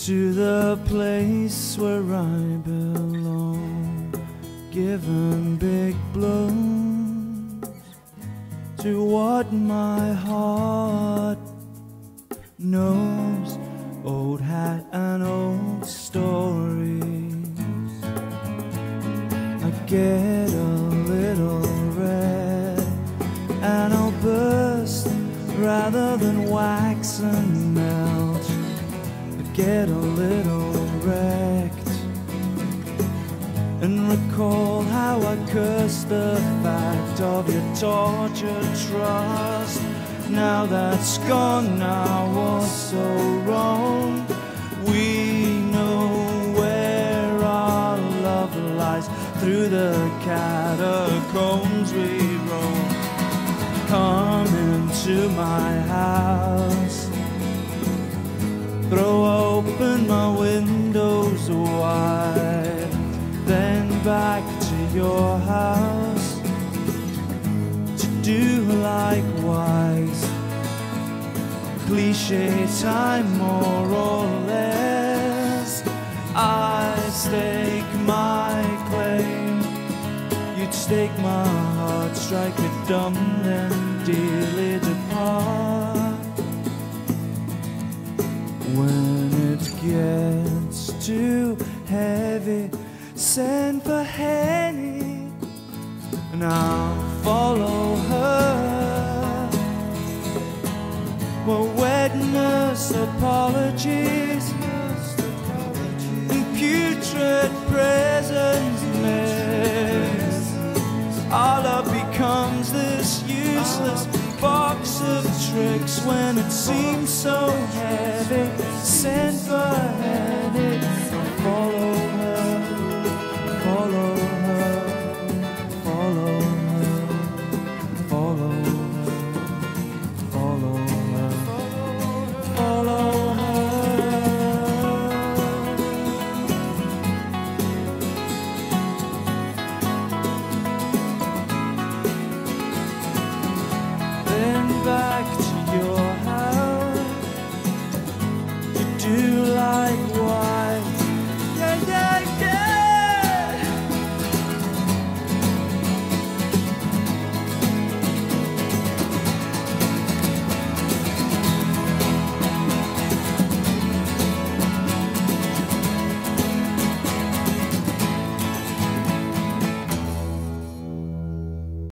to the place where I belong, giving big blows to what my heart knows. Old hat and old stories. I get a little red and I'll burst rather than wax and melt. I get a little wrecked and recall how I cursed the fact of your tortured trust. Now that's gone, I was so wrong. We know where our love lies, through the catacombs we roam. Come into my house, throw open my windows wide, then back to your house to do likewise. Cliche time, more or less. I stake my claim, you'd stake my heart, strike it dumb, then dearly depart. When it gets too heavy, send for Henny and I'll follow her. Well, wetness, apologies, and putrid presence mess. Our love becomes this useless box of tricks when it seems